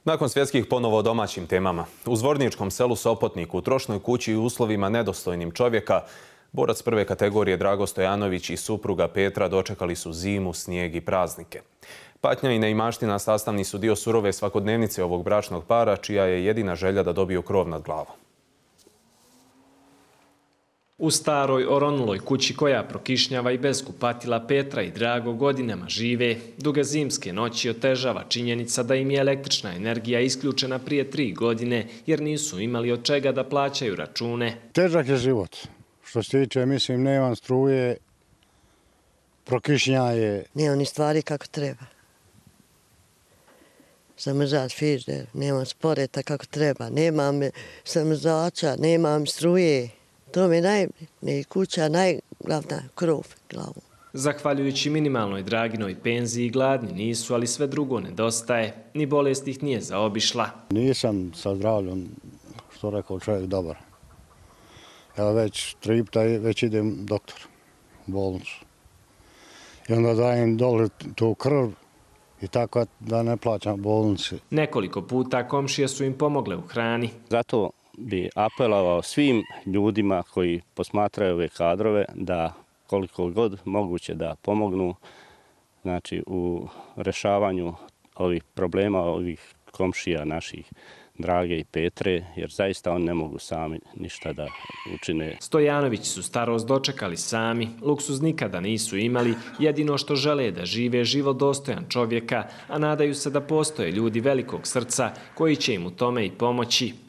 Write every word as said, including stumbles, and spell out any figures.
Nakon svjetskih ponovo o domaćim temama. U Zvorničkom selu Sopotniku, u trošnoj kući i uslovima nedostojnim čovjeka, borac prve kategorije Drago Stojanović i supruga Petra dočekali su zimu, snijeg i praznike. Patnja i neimaština sastavni su dio surove svakodnevnice ovog bračnog para, čija je jedina želja da dobiju krov nad glavom. U staroj oronuloj kući koja prokišnjava i bez kupatila Petra i Drago godinama žive, duge zimske noći otežava činjenica da im je električna energija isključena prije tri godine jer nisu imali od čega da plaćaju račune. Težak je život. Što se tiče, mislim, nemam struje, prokišnjaje. Nemam ni stvari kako treba. Zamrzat frižider, nemam sporeta kako treba, nemam zamrzača, nemam struje. To mi je najbitnije, kuća, najglavna krov glavu. Zahvaljujući minimalnoj Draginoj penziji, gladni nisu, ali sve drugo nedostaje. Ni bolest ih nije zaobišla. Nisam sa zdravljom, što rekao čovjek, dobar. Ja već tri puta već idem doktor u bolnicu. I onda dajem dole tu krv i tako da ne plaćam bolnici. Nekoliko puta komšije su im pomogle u hrani. Zato bi apelovao svim ljudima koji posmatraju ove kadrove da koliko god moguće da pomognu, znači, u rešavanju ovih problema, ovih komšija naših Drage i Petre, jer zaista oni ne mogu sami ništa da učine. Stojanovići su starost dočekali sami, luksuz nikada nisu imali, jedino što žele da žive život dostojan čovjeka, a nadaju se da postoje ljudi velikog srca koji će im u tome i pomoći.